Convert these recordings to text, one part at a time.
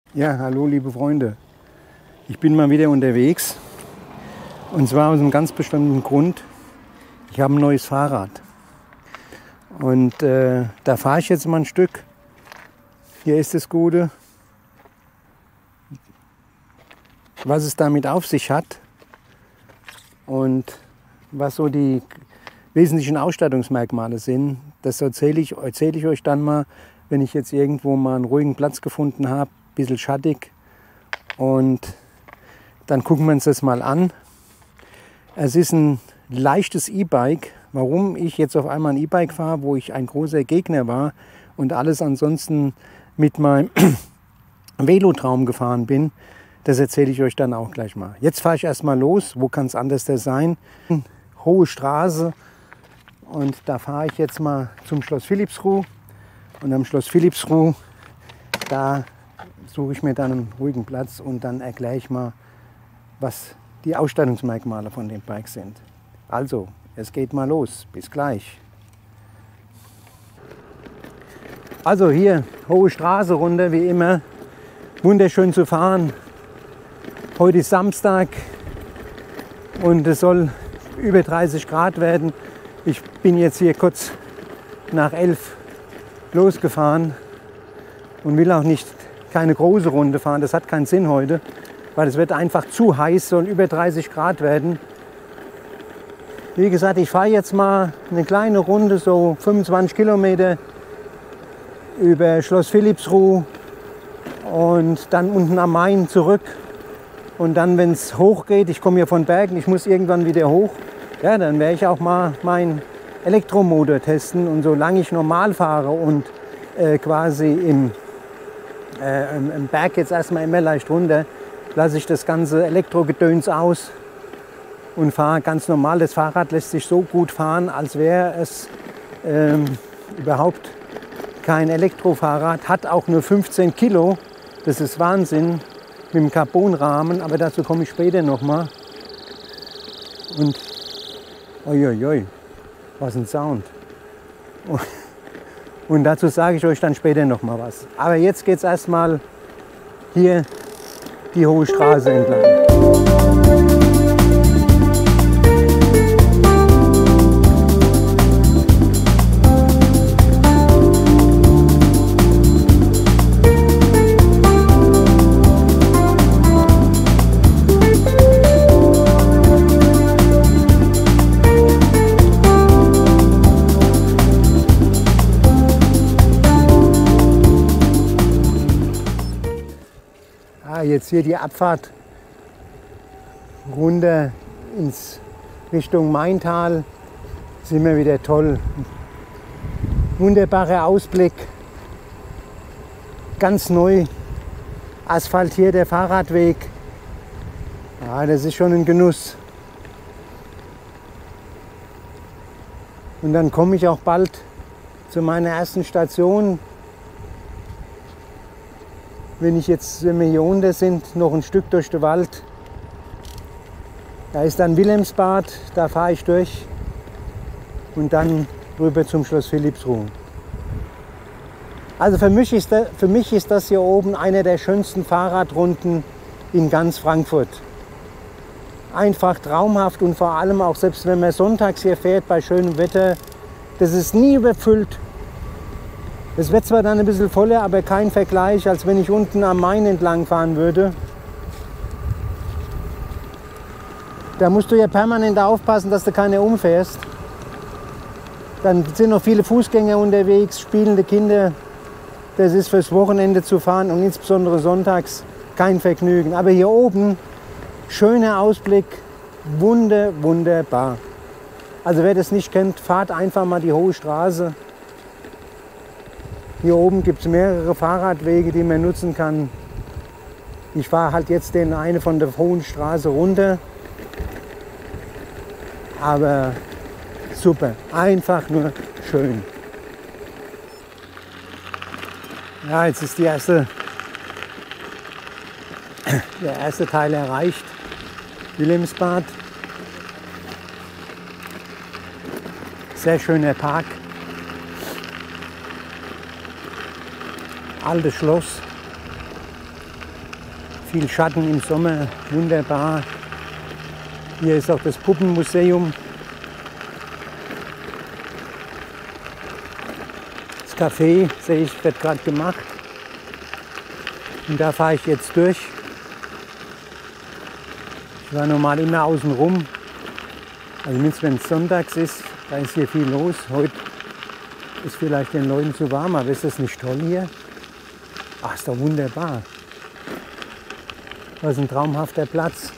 Ja, hallo liebe Freunde. Ich bin mal wieder unterwegs und zwar aus einem ganz bestimmten Grund. Ich habe ein neues Fahrrad und da fahre ich jetzt mal ein Stück. Hier ist das Gute. Was es damit auf sich hat und was so die wesentlichen Ausstattungsmerkmale sind, das erzähle ich euch dann mal, wenn ich jetzt irgendwo mal einen ruhigen Platz gefunden habe, ein bisschen schattig, und dann gucken wir uns das mal an. Es ist ein leichtes E-Bike. Warum ich jetzt auf einmal ein E-Bike fahre, wo ich ein großer Gegner war und alles ansonsten mit meinem Velotraum gefahren bin, das erzähle ich euch dann auch gleich mal. Jetzt fahre ich erstmal los. Wo kann es anders sein? Hohe Straße. Und da fahre ich jetzt mal zum Schloss Philippsruh. Und am Schloss Philippsruh, da suche ich mir dann einen ruhigen Platz und dann erkläre ich mal, was die Ausstattungsmerkmale von dem Bike sind. Also, es geht mal los. Bis gleich. Also hier, hohe Straße runter, wie immer. Wunderschön zu fahren. Heute ist Samstag und es soll über 30 Grad werden. Ich bin jetzt hier kurz nach 11 losgefahren und will auch keine große Runde fahren. Das hat keinen Sinn heute, weil es wird einfach zu heiß, soll über 30 Grad werden. Wie gesagt, ich fahre jetzt mal eine kleine Runde, so 25 Kilometer über Schloss Philippsruh und dann unten am Main zurück. Und dann, wenn es hoch geht, ich komme hier von Bergen, ich muss irgendwann wieder hoch, ja, dann werde ich auch mal meinen Elektromotor testen. Und solange ich normal fahre und quasi im Berg jetzt erstmal immer leicht runter, lasse ich das ganze Elektrogedöns aus und fahre ganz normal. Das Fahrrad lässt sich so gut fahren, als wäre es überhaupt kein Elektrofahrrad. Hat auch nur 15 Kilo, das ist Wahnsinn, mit dem Carbonrahmen, aber dazu komme ich später nochmal. Und oi, was ein Sound. Und dazu sage ich euch dann später nochmal was. Aber jetzt geht es erstmal hier die Hohe Straße entlang. Jetzt hier die Abfahrt runter ins Richtung Maintal, ist immer wieder toll. Wunderbarer Ausblick, ganz neu asphaltierter Fahrradweg. Ja, das ist schon ein Genuss. Und dann komme ich auch bald zu meiner ersten Station. Wenn ich jetzt, wenn wir hier unten sind, noch ein Stück durch den Wald, da ist dann Wilhelmsbad, da fahre ich durch und dann rüber zum Schloss Philippsruh. Also für mich ist das hier oben eine der schönsten Fahrradrunden in ganz Frankfurt. Einfach traumhaft und vor allem auch, selbst wenn man sonntags hier fährt bei schönem Wetter, das ist nie überfüllt. Es wird zwar dann ein bisschen voller, aber kein Vergleich, als wenn ich unten am Main entlang fahren würde. Da musst du ja permanent aufpassen, dass du keine umfährst. Dann sind noch viele Fußgänger unterwegs, spielende Kinder. Das ist fürs Wochenende zu fahren und insbesondere sonntags kein Vergnügen. Aber hier oben, schöner Ausblick, wunderbar. Also wer das nicht kennt, fahrt einfach mal die Hohe Straße. Hier oben gibt es mehrere Fahrradwege, die man nutzen kann. Ich fahre halt jetzt eine von der Hohen Straße runter. Aber super, einfach nur schön. Ja, jetzt ist der erste Teil erreicht. Wilhelmsbad. Sehr schöner Park. Altes Schloss. Viel Schatten im Sommer, wunderbar. Hier ist auch das Puppenmuseum. Das Café, sehe ich, wird gerade gemacht. Und da fahre ich jetzt durch. Ich war normal immer außen rum. Also mindestens wenn es sonntags ist, da ist hier viel los. Heute ist vielleicht den Leuten zu warm, aber ist das nicht toll hier? Ach, ist doch wunderbar. Das ist ein traumhafter Platz.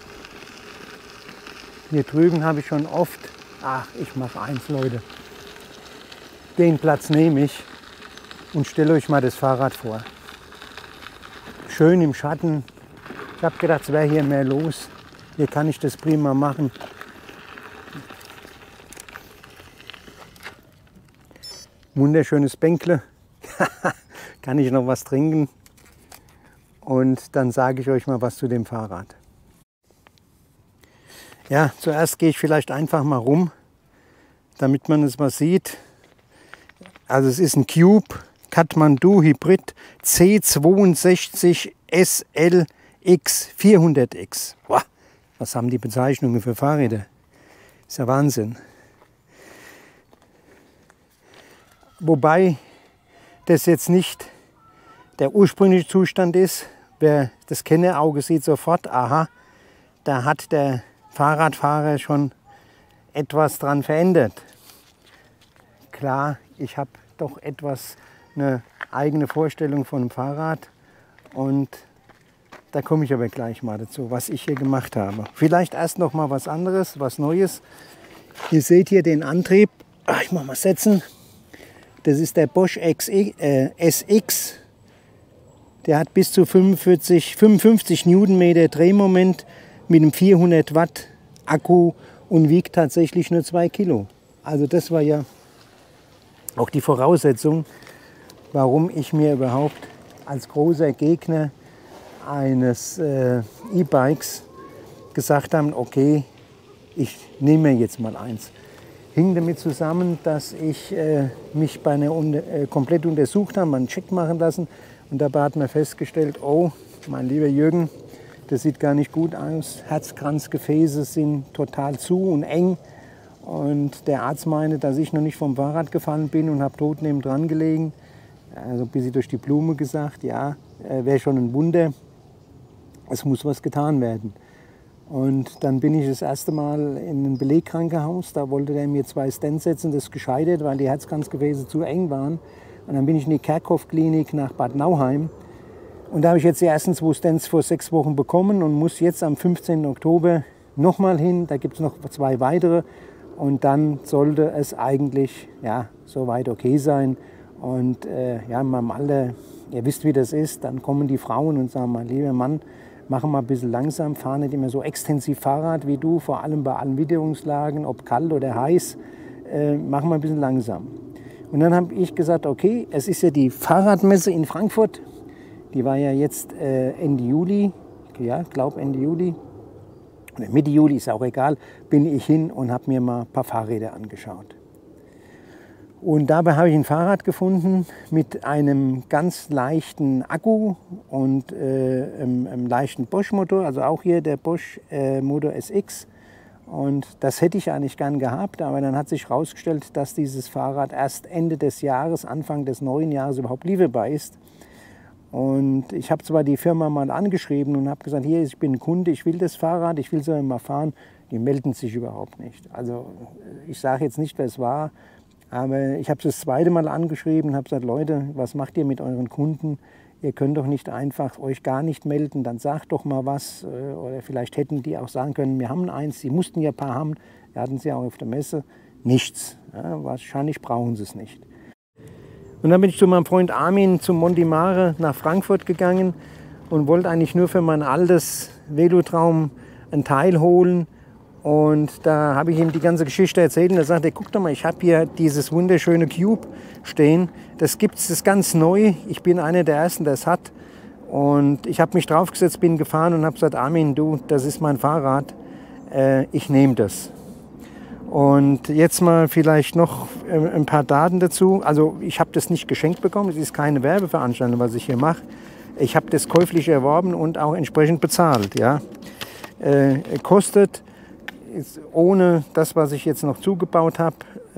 Hier drüben habe ich schon oft, ach, ich mache eins, Leute. Den Platz nehme ich und stelle euch mal das Fahrrad vor. Schön im Schatten. Ich habe gedacht, es wäre hier mehr los. Hier kann ich das prima machen. Wunderschönes Bänkle. Kann ich noch was trinken. Und dann sage ich euch mal was zu dem Fahrrad. Ja, zuerst gehe ich vielleicht einfach mal rum, damit man es mal sieht. Also es ist ein Cube Kathmandu Hybrid C62 SLX 400X. Boah, was haben die Bezeichnungen für Fahrräder? Ist ja Wahnsinn. Wobei das jetzt nicht der ursprüngliche Zustand ist. Wer das Kennerauge sieht sofort, aha, da hat der Fahrradfahrer schon etwas dran verändert. Klar, ich habe doch etwas eine eigene Vorstellung von dem Fahrrad und da komme ich aber gleich mal dazu, was ich hier gemacht habe. Vielleicht erst noch mal was anderes, was Neues. Ihr seht hier den Antrieb. Ich mache mal setzen. Das ist der Bosch SX. Der hat bis zu 55 Newtonmeter Drehmoment mit einem 400 Watt Akku und wiegt tatsächlich nur 2 Kilo. Also das war ja auch die Voraussetzung, warum ich mir überhaupt als großer Gegner eines E-Bikes gesagt habe, okay, ich nehme mir jetzt mal eins. Hing damit zusammen, dass ich mich bei einer komplett untersucht habe, einen Check machen lassen und dabei hat man festgestellt, oh, mein lieber Jürgen, das sieht gar nicht gut aus. Herzkranzgefäße sind total zu und eng. Und der Arzt meinte, dass ich noch nicht vom Fahrrad gefallen bin und habe tot neben dran gelegen. Also ein bisschen durch die Blume gesagt, ja, wäre schon ein Wunder. Es muss was getan werden. Und dann bin ich das erste Mal in ein Belegkrankenhaus. Da wollte der mir 2 Stents setzen. Das ist gescheitert, weil die Herzkranzgefäße zu eng waren. Und dann bin ich in die Kerkhoff-Klinik nach Bad Nauheim. Und da habe ich jetzt die ersten 2 Stents vor 6 Wochen bekommen und muss jetzt am 15. Oktober nochmal hin. Da gibt es noch 2 weitere. Und dann sollte es eigentlich ja, soweit okay sein. Und ja, in meinem Alter, ihr wisst, wie das ist, dann kommen die Frauen und sagen, mein lieber Mann, mach mal ein bisschen langsam, fahr nicht immer so extensiv Fahrrad wie du, vor allem bei allen Witterungslagen, ob kalt oder heiß, mach mal ein bisschen langsam. Und dann habe ich gesagt, okay, es ist ja die Fahrradmesse in Frankfurt, die war ja jetzt Ende Juli, ja, glaube Ende Juli, oder Mitte Juli, ist auch egal, bin ich hin und habe mir mal ein paar Fahrräder angeschaut. Und dabei habe ich ein Fahrrad gefunden mit einem ganz leichten Akku und einem leichten Bosch-Motor, also auch hier der Bosch Motor SX. Und das hätte ich eigentlich gern gehabt, aber dann hat sich herausgestellt, dass dieses Fahrrad erst Ende des Jahres, Anfang des neuen Jahres überhaupt lieferbar ist. Und ich habe zwar die Firma mal angeschrieben und habe gesagt, hier, ich bin ein Kunde, ich will das Fahrrad, ich will es mal fahren. Die melden sich überhaupt nicht. Also ich sage jetzt nicht, wer es war, aber ich habe es das zweite Mal angeschrieben und habe gesagt, Leute, was macht ihr mit euren Kunden? Ihr könnt doch nicht einfach euch gar nicht melden, dann sagt doch mal was. Oder vielleicht hätten die auch sagen können, wir haben eins, sie mussten ja ein paar haben, wir hatten sie auch auf der Messe. Nichts, ja, wahrscheinlich brauchen sie es nicht. Und dann bin ich zu meinem Freund Armin zum Monti Mare nach Frankfurt gegangen und wollte eigentlich nur für mein altes Velotraum ein Teil holen. Und da habe ich ihm die ganze Geschichte erzählt und er sagte, guck doch mal, ich habe hier dieses wunderschöne Cube stehen. Das gibt es, das ist ganz neu. Ich bin einer der Ersten, der es hat. Und ich habe mich draufgesetzt, bin gefahren und habe gesagt, Armin, du, das ist mein Fahrrad. Ich nehme das. Und jetzt mal vielleicht noch ein paar Daten dazu. Also ich habe das nicht geschenkt bekommen, es ist keine Werbeveranstaltung, was ich hier mache. Ich habe das käuflich erworben und auch entsprechend bezahlt. Ja. Kostet ohne das, was ich jetzt noch zugebaut habe,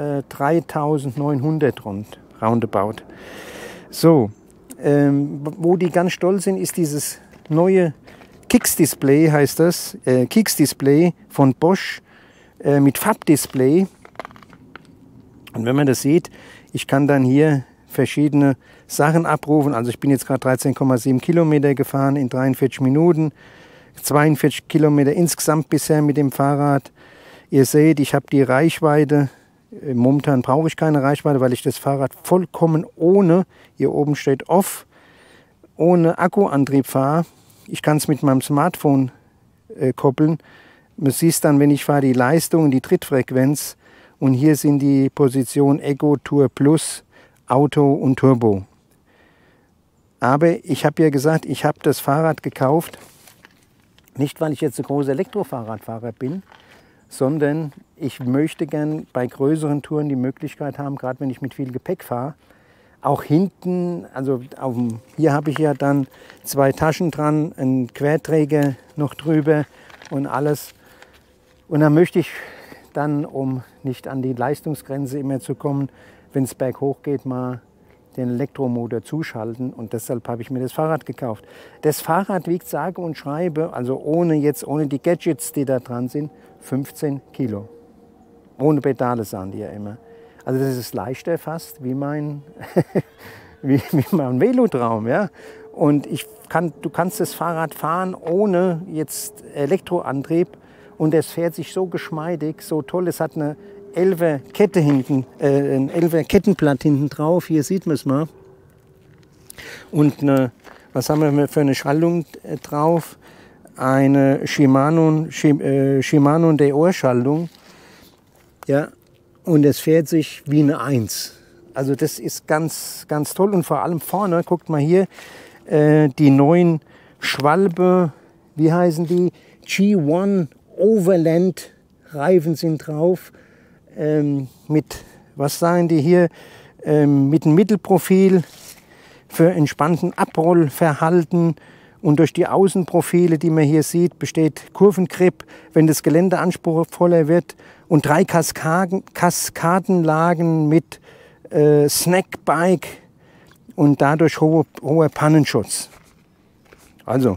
3.900 roundabout. So, wo die ganz stolz sind, ist dieses neue Kix-Display, heißt das, Kix-Display von Bosch mit Farbdisplay. Und wenn man das sieht, ich kann dann hier verschiedene Sachen abrufen. Also ich bin jetzt gerade 13,7 Kilometer gefahren in 43 Minuten. 42 Kilometer insgesamt bisher mit dem Fahrrad. Ihr seht, ich habe die Reichweite. Momentan brauche ich keine Reichweite, weil ich das Fahrrad vollkommen ohne, hier oben steht off, ohne Akkuantrieb fahre. Ich kann es mit meinem Smartphone koppeln. Man sieht dann, wenn ich fahre, die Leistung und die Trittfrequenz. Und hier sind die Positionen Eco, Tour Plus, Auto und Turbo. Aber ich habe ja gesagt, ich habe das Fahrrad gekauft, nicht weil ich jetzt ein großer Elektrofahrradfahrer bin, sondern ich möchte gern bei größeren Touren die Möglichkeit haben, gerade wenn ich mit viel Gepäck fahre, auch hinten, also hier habe ich ja dann 2 Taschen dran, einen Querträger noch drüber und alles. Und dann möchte ich dann, um nicht an die Leistungsgrenze immer zu kommen, wenn es berghoch geht, mal den Elektromotor zuschalten. Und deshalb habe ich mir das Fahrrad gekauft. Das Fahrrad wiegt sage und schreibe, also ohne die Gadgets, die da dran sind, 15 Kilo. Ohne Pedale sagen die ja immer. Also das ist leichter fast wie mein, wie mein Velotraum. Ja? Und du kannst das Fahrrad fahren ohne jetzt Elektroantrieb. Und es fährt sich so geschmeidig, so toll. Es hat eine 11er Kette hinten, ein 11er Kettenblatt hinten drauf. Hier sieht man es mal. Und was haben wir für eine Schaltung drauf? Eine Shimano Deore-Schaltung. Ja, und es fährt sich wie eine 1. Also das ist ganz, ganz toll. Und vor allem vorne, guckt mal hier, die neuen Schwalbe, wie heißen die? G1 Overland Reifen sind drauf. Mit, was sagen die hier, mit einem Mittelprofil für entspannten Abrollverhalten. Und durch die Außenprofile, die man hier sieht, besteht Kurvengrip, wenn das Gelände anspruchsvoller wird. Und 3 Kaskadenlagen mit Snackbike und dadurch hoher Pannenschutz. Also,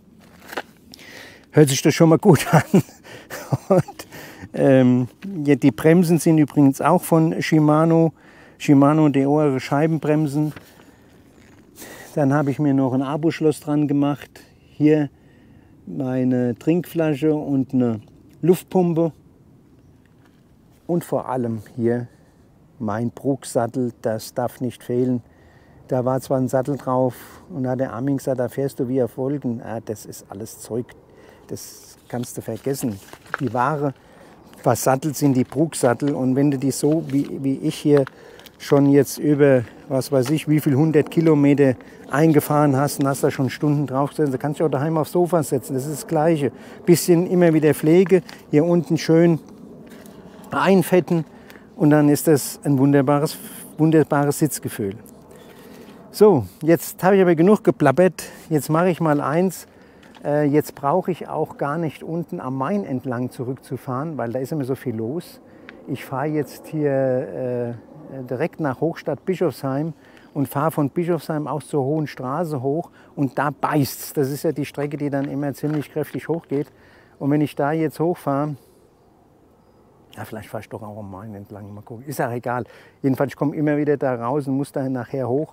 hört sich das schon mal gut an. Und, ja, die Bremsen sind übrigens auch von Shimano Deore Scheibenbremsen. Dann habe ich mir noch ein Abo-Schloss dran gemacht. Hier meine Trinkflasche und eine Luftpumpe. Und vor allem hier mein Bruchsattel, das darf nicht fehlen. Da war zwar ein Sattel drauf und da hat der Armin gesagt, da fährst du wie auf Wolken. Das ist alles Zeug, das kannst du vergessen. Die wahre Sattel sind die Bruchsattel. Und wenn du die so wie ich hier schon jetzt über, was weiß ich, wie viel 100 Kilometer eingefahren hast und hast da schon Stunden drauf gesessen, da kannst du auch daheim aufs Sofa setzen. Das ist das Gleiche. Bisschen immer wieder Pflege, hier unten schön einfetten und dann ist das ein wunderbares Sitzgefühl. So, jetzt habe ich aber genug geplappert. Jetzt mache ich mal eins. Jetzt brauche ich auch gar nicht unten am Main entlang zurückzufahren, weil da ist immer so viel los. Ich fahre jetzt hier direkt nach Hochstadt Bischofsheim und fahre von Bischofsheim aus zur Hohen Straße hoch und da beißt's. Das ist ja die Strecke, die dann immer ziemlich kräftig hochgeht. Und wenn ich da jetzt hochfahre, ja, vielleicht fahre ich doch auch am Main entlang, mal gucken. Ist auch egal. Jedenfalls, ich komme immer wieder da raus und muss dann nachher hoch.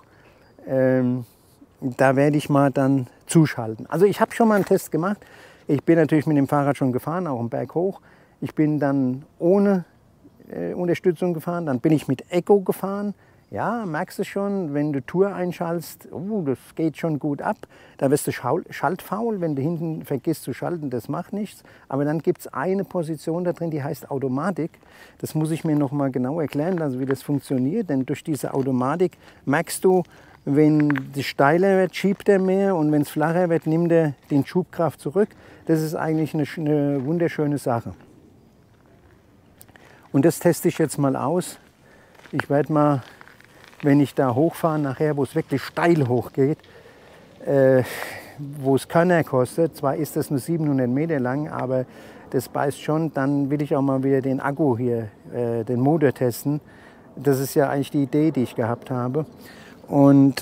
Da werde ich mal dann zuschalten. Also ich habe schon mal einen Test gemacht. Ich bin natürlich mit dem Fahrrad schon gefahren, auch einen Berg hoch. Ich bin dann ohne Unterstützung gefahren, dann bin ich mit Eco gefahren. Ja, merkst du schon, wenn du Tour einschaltest, das geht schon gut ab. Da wirst du schaltfaul, wenn du hinten vergisst zu schalten, das macht nichts. Aber dann gibt es eine Position da drin, die heißt Automatik. Das muss ich mir noch mal genau erklären, also wie das funktioniert. Denn durch diese Automatik merkst du, wenn es steiler wird, schiebt er mehr und wenn es flacher wird, nimmt er den Schubkraft zurück. Das ist eigentlich eine wunderschöne Sache. Und das teste ich jetzt mal aus. Ich werde mal, wenn ich da hochfahre, nachher, wo es wirklich steil hochgeht, wo es keiner kostet. Zwar ist das nur 700 Meter lang, aber das beißt schon. Dann will ich auch mal wieder den Akku hier, den Motor testen. Das ist ja eigentlich die Idee, die ich gehabt habe. Und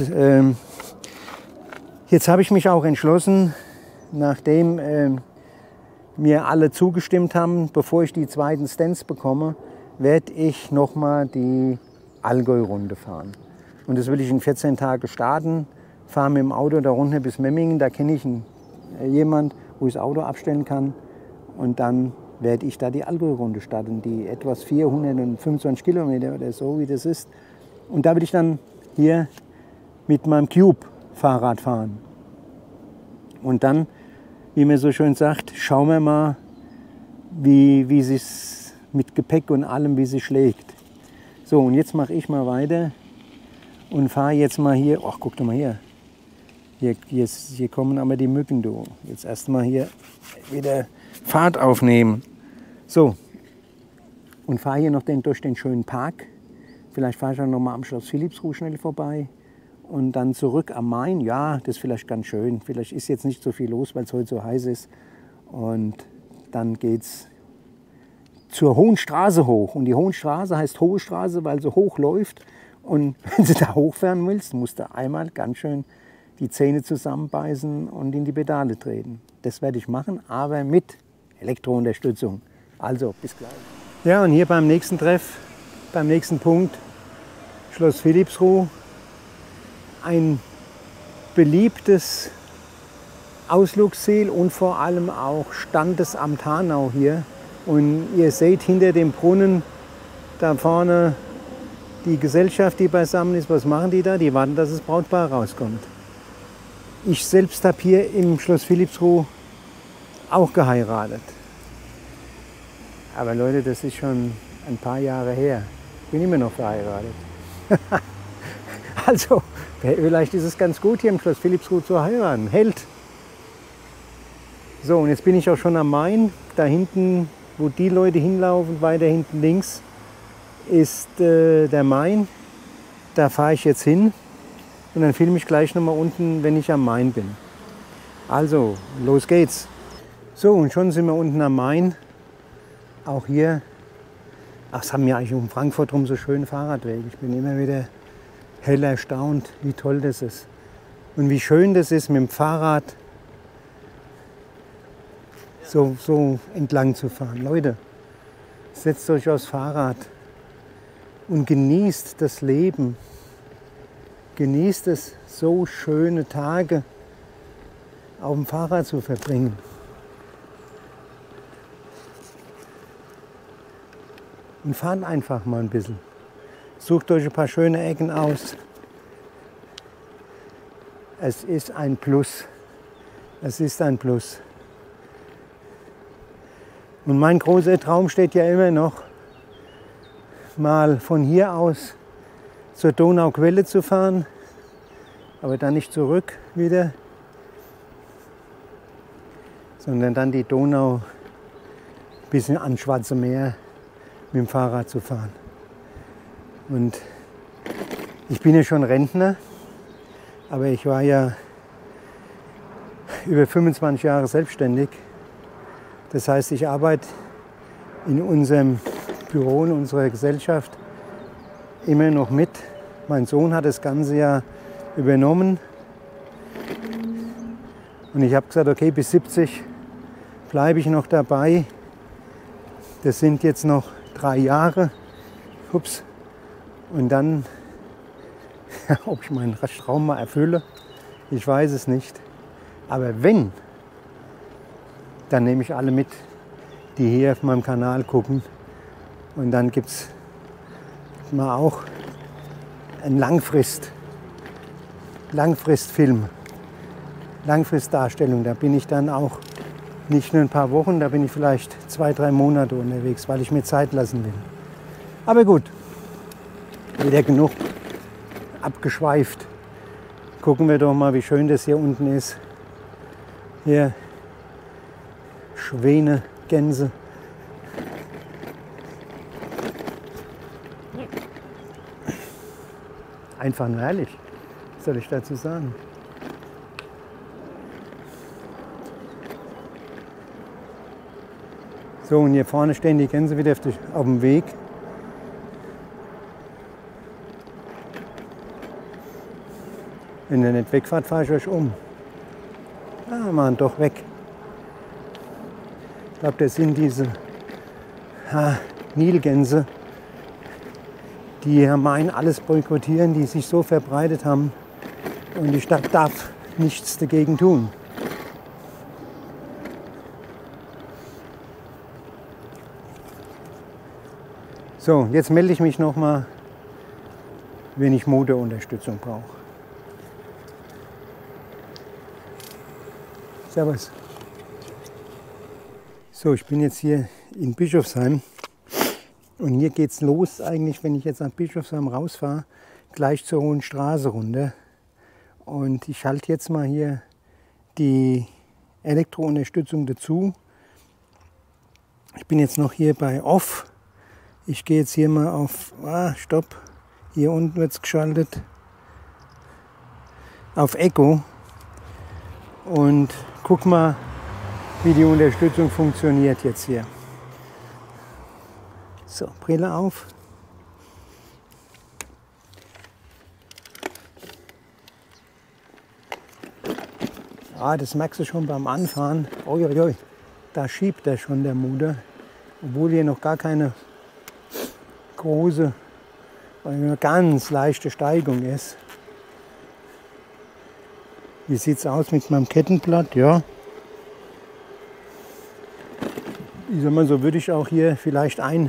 jetzt habe ich mich auch entschlossen, nachdem mir alle zugestimmt haben, bevor ich die zweiten Stents bekomme, werde ich nochmal die Allgäu-Runde fahren. Und das will ich in 14 Tagen starten. Fahre mit dem Auto da runter bis Memmingen. Da kenne ich jemanden, wo ich das Auto abstellen kann. Und dann werde ich da die Allgäu-Runde starten, die etwas 425 Kilometer oder so, wie das ist. Und da will ich dann hier mit meinem Cube-Fahrrad fahren. Und dann, wie man so schön sagt, schauen wir mal, wie es mit Gepäck und allem, wie sie schlägt. So, und jetzt mache ich mal weiter und fahre jetzt mal hier. Ach, guck doch mal hier. Hier kommen aber die Mücken, du. Jetzt erstmal hier wieder Fahrt aufnehmen. So, und fahre hier noch durch den schönen Park. Vielleicht fahre ich auch noch mal am Schloss Philippsruh schnell vorbei. Und dann zurück am Main. Ja, das ist vielleicht ganz schön. Vielleicht ist jetzt nicht so viel los, weil es heute so heiß ist. Und dann geht's zur Hohen Straße hoch. Und die Hohen Straße heißt Hohe Straße, weil sie hoch läuft. Und wenn du da hochfahren willst, musst du einmal ganz schön die Zähne zusammenbeißen und in die Pedale treten. Das werde ich machen, aber mit Elektrounterstützung. Also, bis gleich. Ja, und hier beim nächsten Treff, beim nächsten Punkt, Schloss Philippsruh. Ein beliebtes Ausflugsziel und vor allem auch Standesamt Hanau hier. Und ihr seht hinter dem Brunnen da vorne die Gesellschaft, die beisammen ist. Was machen die da? Die warten, dass das Brautpaar rauskommt. Ich selbst habe hier im Schloss Philippsruh auch geheiratet. Aber Leute, das ist schon ein paar Jahre her. Ich bin immer noch verheiratet. Also, vielleicht ist es ganz gut, hier im Schloss Philippsruh zu heiraten. Hält. So, und jetzt bin ich auch schon am Main. Da hinten, wo die Leute hinlaufen, weiter hinten links, ist der Main. Da fahre ich jetzt hin. Und dann filme ich gleich nochmal unten, wenn ich am Main bin. Also, los geht's. So, und schon sind wir unten am Main. Auch hier. Ach, es haben ja eigentlich um Frankfurt rum so schöne Fahrradwege. Ich bin immer wieder hell erstaunt, wie toll das ist. Und wie schön das ist, mit dem Fahrrad so entlang zu fahren. Leute, setzt euch aufs Fahrrad und genießt das Leben. Genießt es, so schöne Tage auf dem Fahrrad zu verbringen. Und fahrt einfach mal ein bisschen. Sucht euch ein paar schöne Ecken aus. Es ist ein Plus. Es ist ein Plus. Und mein großer Traum steht ja immer noch, mal von hier aus zur Donauquelle zu fahren, aber dann nicht zurück wieder, sondern dann die Donau bis ans Schwarze Meer mit dem Fahrrad zu fahren. Und ich bin ja schon Rentner, aber ich war ja über 25 Jahre selbstständig. Das heißt, ich arbeite in unserem Büro, in unserer Gesellschaft immer noch mit. Mein Sohn hat das Ganze ja übernommen. Und ich habe gesagt, okay, bis 70 bleibe ich noch dabei. Das sind jetzt noch 3 Jahre. Ups. Und dann, ob ich meinen Traum mal erfülle, ich weiß es nicht. Aber wenn, dann nehme ich alle mit, die hier auf meinem Kanal gucken. Und dann gibt es mal auch einen Langfristfilm, Langfristdarstellung. Da bin ich dann auch nicht nur ein paar Wochen, da bin ich vielleicht 2, 3 Monate unterwegs, weil ich mir Zeit lassen will. Aber gut, wieder genug abgeschweift. Gucken wir doch mal, wie schön das hier unten ist. Hier Schwäne, Gänse. Einfach nur herrlich, was soll ich dazu sagen? So, und hier vorne stehen die Gänse wieder auf dem Weg. Wenn ihr nicht wegfahrt, fahre ich euch um. Ah, man, doch weg. Ich glaube, das sind diese Nilgänse, die am Main alles boykottieren, die sich so verbreitet haben. Und die Stadt darf nichts dagegen tun. So, jetzt melde ich mich nochmal, wenn ich Motorunterstützung brauche. Servus. So, ich bin jetzt hier in Bischofsheim und hier geht es los eigentlich, wenn ich jetzt nach Bischofsheim rausfahre, gleich zur Hohen Straße runter. Und ich halte jetzt mal hier die Elektrounterstützung dazu. Ich bin jetzt noch hier bei Off. Ich gehe jetzt hier mal auf, Stopp, hier unten wird es geschaltet, auf Echo und guck mal, wie die Unterstützung funktioniert jetzt hier. So, Brille auf. Das merkst du schon beim Anfahren. Uiuiui, da schiebt er schon der Motor, obwohl hier noch gar keine große, eine ganz leichte Steigung ist. Wie sieht es aus mit meinem Kettenblatt? Ja. Ich sag mal, so würde ich auch hier vielleicht ein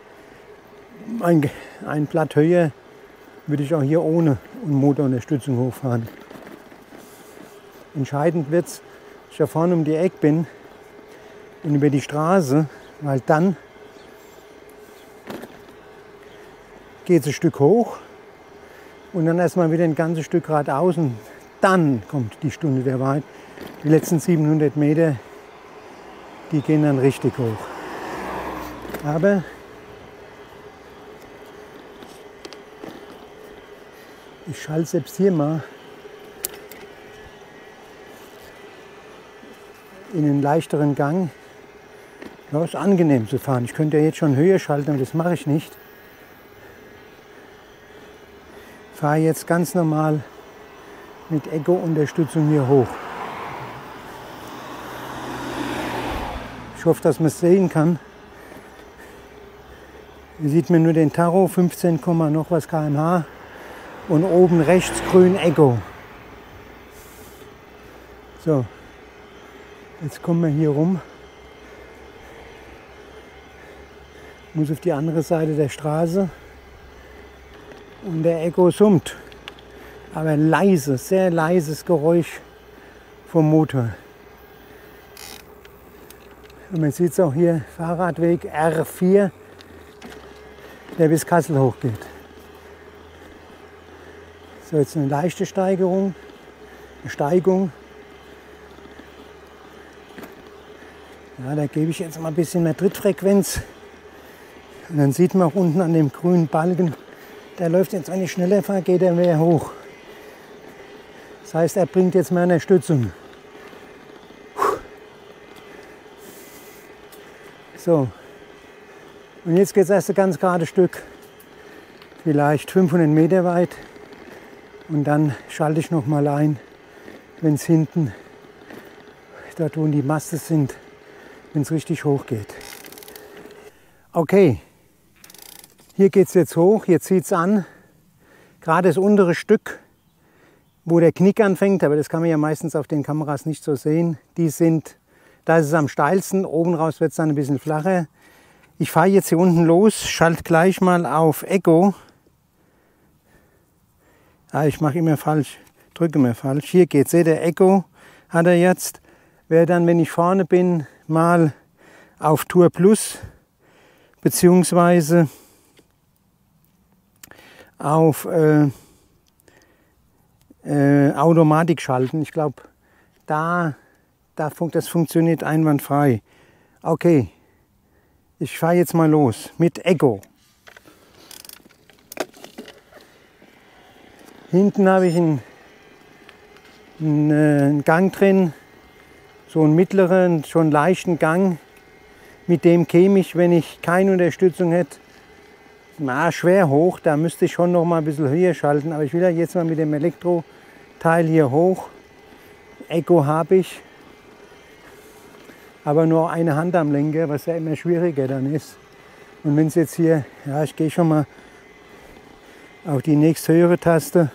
Blatt höher, würde ich auch hier ohne Motorunterstützung hochfahren. Entscheidend wird es, dass ich da vorne um die Ecke bin und über die Straße, weil dann geht es ein Stück hoch und dann erstmal wieder ein ganzes Stück geradeaus und dann kommt die Stunde der Wahrheit. Die letzten 700 Meter, die gehen dann richtig hoch. Aber ich schalte selbst hier mal in einen leichteren Gang. Ja, ist angenehm zu fahren. Ich könnte ja jetzt schon höher schalten, aber das mache ich nicht. Ich fahre jetzt ganz normal mit Echo-Unterstützung hier hoch. Ich hoffe, dass man es sehen kann. Hier sieht man nur den Tacho, 15, noch was km/h und oben rechts grün Echo. So, jetzt kommen wir hier rum. Muss auf die andere Seite der Straße und der Echo summt. Aber leise, sehr leises Geräusch vom Motor. Und man sieht es auch hier, Fahrradweg R4, der bis Kassel hochgeht. So, jetzt eine leichte Steigung. Ja, da gebe ich jetzt mal ein bisschen mehr Trittfrequenz. Und dann sieht man auch unten an dem grünen Balken, der läuft jetzt, wenn ich schneller fahre, geht er mehr hoch. Das heißt, er bringt jetzt mehr Unterstützung. So, und jetzt geht es erst ein ganz gerades Stück, vielleicht 500 Meter weit. Und dann schalte ich noch mal ein, wenn es hinten, dort wo die Maste sind, wenn es richtig hoch geht. Okay, hier geht es jetzt hoch, jetzt zieht es an. Gerade das untere Stück, wo der Knick anfängt, aber das kann man ja meistens auf den Kameras nicht so sehen, da ist es am steilsten, oben raus wird es dann ein bisschen flacher. Ich fahre jetzt hier unten los, schalte gleich mal auf Echo. Ich mache immer falsch, drücke immer falsch. Hier geht's, seht ihr, Echo hat er jetzt. Wäre dann, wenn ich vorne bin, mal auf Tour Plus beziehungsweise auf Automatik schalten. Ich glaube, das funktioniert einwandfrei. Okay, ich fahre jetzt mal los mit Echo. Hinten habe ich einen Gang drin, so einen mittleren, schon leichten Gang. mit dem käme ich, wenn ich keine Unterstützung hätte, schwer hoch. Da müsste ich schon noch mal ein bisschen höher schalten. Aber ich will ja jetzt mal mit dem Elektroteil hier hoch. Echo habe ich, aber nur eine Hand am Lenker, was ja immer schwieriger dann ist. Und wenn es jetzt hier, ja, ich gehe schon mal auf die nächsthöhere Taste.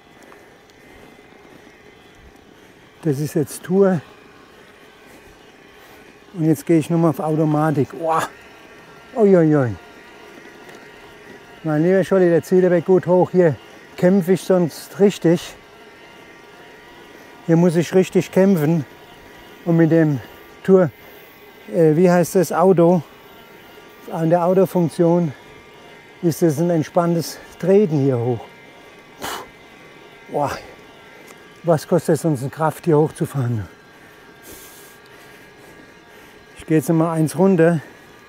Das ist jetzt Tour. Und jetzt gehe ich nochmal auf Automatik. Oh. Uiuiui. Mein lieber Scholli, der zieht aber gut hoch. Hier kämpfe ich sonst richtig. Hier muss ich richtig kämpfen. Und mit dem Tour, wie heißt das, Auto, an der Autofunktion ist es ein entspanntes Treten hier hoch. Boah. Was kostet es uns eine Kraft, hier hochzufahren? Ich gehe jetzt mal eins runter.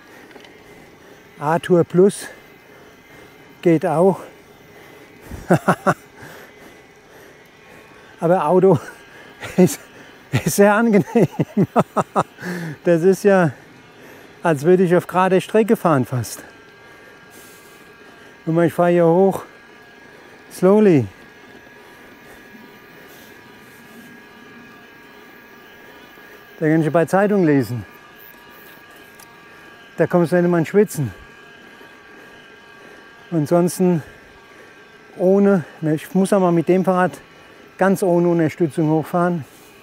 A-Tour Plus geht auch. Aber Auto ist sehr angenehm. Das ist ja, als würde ich auf gerade Strecke fahren fast. Und ich fahre hier hoch, slowly. Da kann ich bei Zeitung lesen. Da kommst du nicht mal ins Schwitzen. Ansonsten ohne, ich muss auch mal mit dem Fahrrad ganz ohne Unterstützung hochfahren.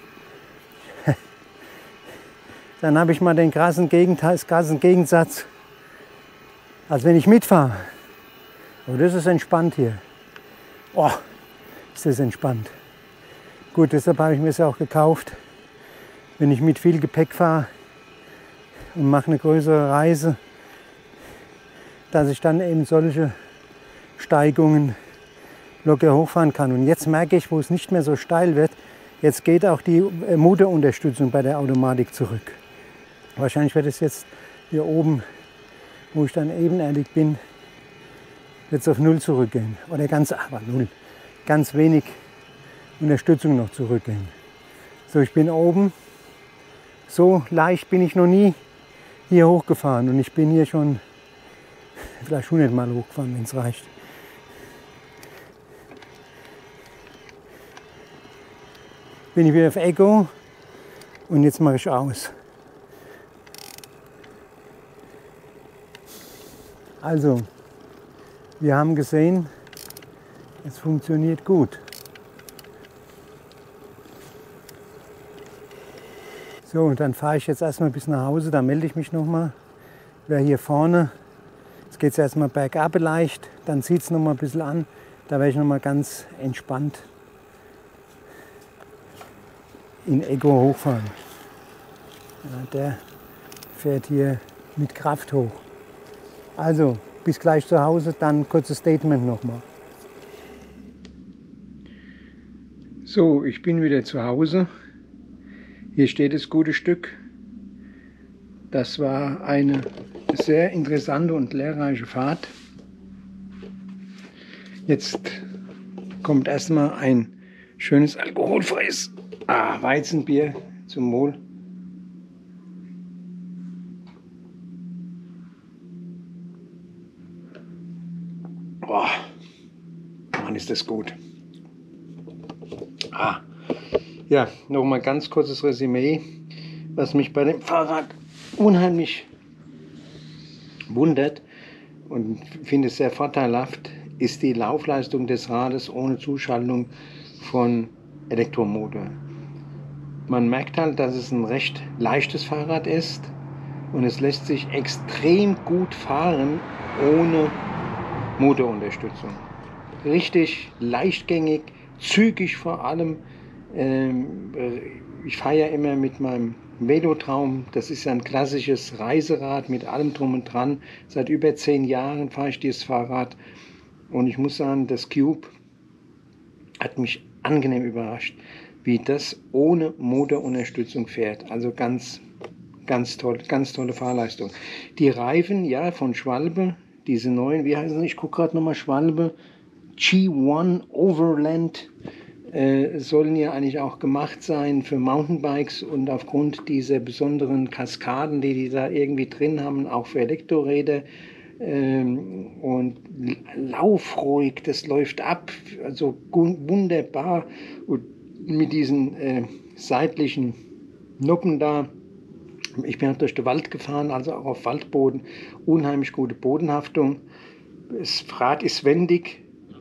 Dann habe ich mal den krassen Gegensatz, als wenn ich mitfahre. Aber das ist entspannt hier. Oh, ist das entspannt. Gut, deshalb habe ich mir es auch gekauft. Wenn ich mit viel Gepäck fahre und mache eine größere Reise, dass ich dann eben solche Steigungen locker hochfahren kann. Und jetzt merke ich, wo es nicht mehr so steil wird, jetzt geht auch die Motorunterstützung bei der Automatik zurück. Wahrscheinlich wird es jetzt hier oben, wo ich dann ebenerdig bin, wird es auf 0 zurückgehen. Oder ganz wenig Unterstützung noch zurückgehen. So, ich bin oben. So leicht bin ich noch nie hier hochgefahren und ich bin hier schon vielleicht 100 Mal hochgefahren, wenn es reicht. Bin ich wieder auf Echo und jetzt mache ich aus. Also, wir haben gesehen, es funktioniert gut. So, und dann fahre ich jetzt erstmal bis nach Hause, da melde ich mich nochmal. Wer hier vorne, jetzt geht es erstmal bergab leicht, dann zieht es nochmal ein bisschen an. Da werde ich nochmal ganz entspannt in Echo hochfahren. Ja, der fährt hier mit Kraft hoch. Also, bis gleich zu Hause, dann ein kurzes Statement nochmal. So, ich bin wieder zu Hause. Hier steht das gute Stück. Das war eine sehr interessante und lehrreiche Fahrt. Jetzt kommt erstmal ein schönes alkoholfreies Weizenbier zum Wohl. Boah, Mann, ist das gut. Ja, nochmal ganz kurzes Resümee, was mich bei dem Fahrrad unheimlich wundert und finde es sehr vorteilhaft, ist die Laufleistung des Rades ohne Zuschaltung von Elektromotor. Man merkt halt, dass es ein recht leichtes Fahrrad ist und es lässt sich extrem gut fahren ohne Motorunterstützung. Richtig leichtgängig, zügig vor allem. Ich fahre ja immer mit meinem Velotraum. Das ist ja ein klassisches Reiserad mit allem drum und dran. Seit über 10 Jahren fahre ich dieses Fahrrad. Und ich muss sagen, das Cube hat mich angenehm überrascht, wie das ohne Motorunterstützung fährt. Also ganz toll, ganz tolle Fahrleistung. Die Reifen, ja, von Schwalbe, diese neuen, wie heißen sie? Ich gucke gerade nochmal, Schwalbe G1 Overland sollen ja eigentlich auch gemacht sein für Mountainbikes und aufgrund dieser besonderen Kaskaden, die die da irgendwie drin haben, auch für Elektroräder. Und laufruhig, das läuft ab, also wunderbar. Und mit diesen seitlichen Noppen da. Ich bin durch den Wald gefahren, also auch auf Waldboden. Unheimlich gute Bodenhaftung. Das Rad ist wendig,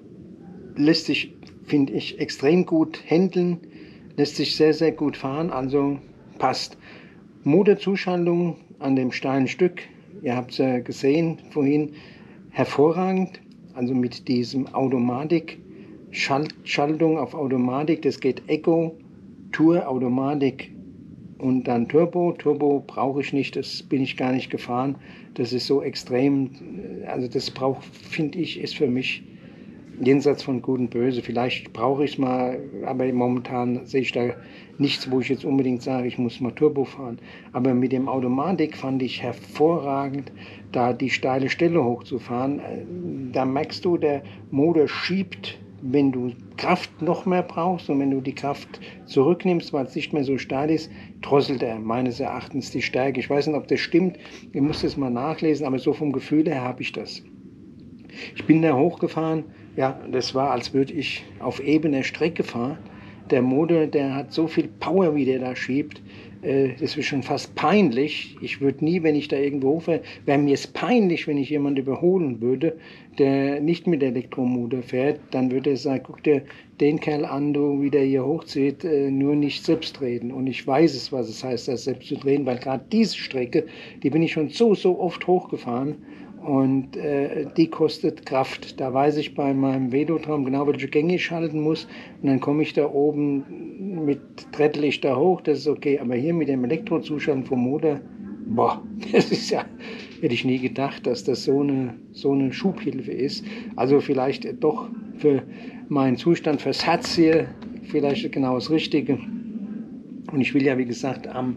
lässt sich, finde ich, extrem gut handeln, lässt sich sehr, sehr gut fahren, also passt. Motorzuschaltung an dem steilen Stück, ihr habt es ja gesehen vorhin, hervorragend. Also mit diesem Automatik, Schaltung auf Automatik, das geht Eco, Tour, Automatik und dann Turbo. Turbo brauche ich nicht, das bin ich gar nicht gefahren. Das ist so extrem, also das finde ich, ist für mich jenseits von Gut und Böse. Vielleicht brauche ich es mal, aber momentan sehe ich da nichts, wo ich jetzt unbedingt sage, ich muss mal Turbo fahren. Aber mit dem Automatik fand ich hervorragend, da die steile Stelle hochzufahren. Da merkst du, der Motor schiebt, wenn du Kraft noch mehr brauchst, und wenn du die Kraft zurücknimmst, weil es nicht mehr so steil ist, drosselt er meines Erachtens die Stärke. Ich weiß nicht, ob das stimmt, ich muss das mal nachlesen, aber so vom Gefühl her habe ich das. Ich bin da hochgefahren, ja, das war, als würde ich auf ebener Strecke fahren. Der Motor, der hat so viel Power, wie der da schiebt, das ist schon fast peinlich. Ich würde nie, wenn ich da irgendwo hochfahre, wäre mir es peinlich, wenn ich jemanden überholen würde, der nicht mit Elektromotor fährt. Dann würde er sagen, guck dir den Kerl an, du, wie der hier hochzieht, nur nicht selbst reden. Und ich weiß es, was es heißt, das selbst zu drehen, weil gerade diese Strecke, die bin ich schon so oft hochgefahren. Und die kostet Kraft. Da weiß ich bei meinem Velotram genau, welche Gänge ich schalten muss. Und dann komme ich da oben trettel ich da hoch, das ist okay. Aber hier mit dem Elektrozustand vom Motor, boah, das ist ja, hätte ich nie gedacht, dass das so eine Schubhilfe ist. Also vielleicht doch für meinen Zustand, fürs Herz hier, vielleicht genau das Richtige. Und ich will ja, wie gesagt, am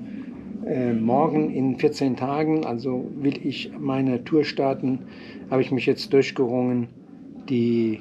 morgen in 14 Tagen, also will ich meine Tour starten, habe ich mich jetzt durchgerungen, die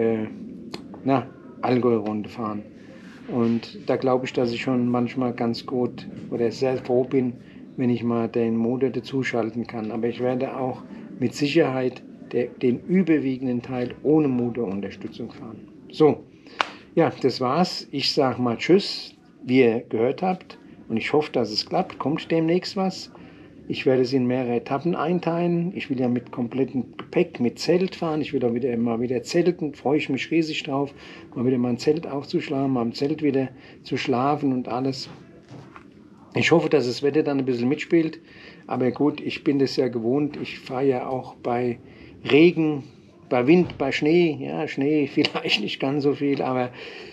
Allgäu-Runde fahren. Und da glaube ich, dass ich schon manchmal ganz gut oder sehr froh bin, wenn ich mal den Motor dazuschalten kann. Aber ich werde auch mit Sicherheit den überwiegenden Teil ohne Motorunterstützung fahren. So, ja, das war's. Ich sage mal Tschüss, wie ihr gehört habt. Und ich hoffe, dass es klappt. Kommt demnächst was. Ich werde es in mehrere Etappen einteilen. Ich will ja mit komplettem Gepäck, mit Zelt fahren. Ich will auch mal wieder zelten. Freue ich mich riesig drauf, mal wieder mein Zelt aufzuschlagen, mal im Zelt wieder zu schlafen und alles. Ich hoffe, dass das Wetter dann ein bisschen mitspielt. Aber gut, ich bin das ja gewohnt. Ich fahre ja auch bei Regen, bei Wind, bei Schnee. Ja, Schnee vielleicht nicht ganz so viel, aber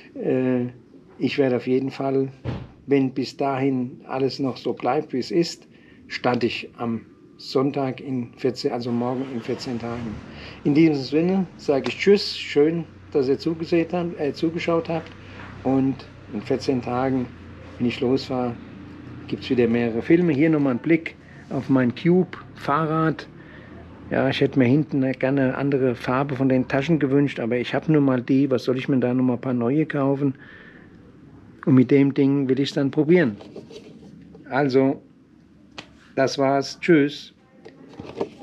ich werde auf jeden Fall, wenn bis dahin alles noch so bleibt, wie es ist, starte ich am Sonntag also morgen in 14 Tagen. In diesem Sinne sage ich Tschüss, schön, dass ihr zugeschaut habt, und in 14 Tagen, wenn ich losfahre, gibt es wieder mehrere Filme. Hier nochmal ein Blick auf mein Cube-Fahrrad. Ja, ich hätte mir hinten gerne eine andere Farbe von den Taschen gewünscht, aber ich habe nur mal die, was soll ich mir da noch mal ein paar neue kaufen? Und mit dem Ding will ich es dann probieren. Also, das war's. Tschüss.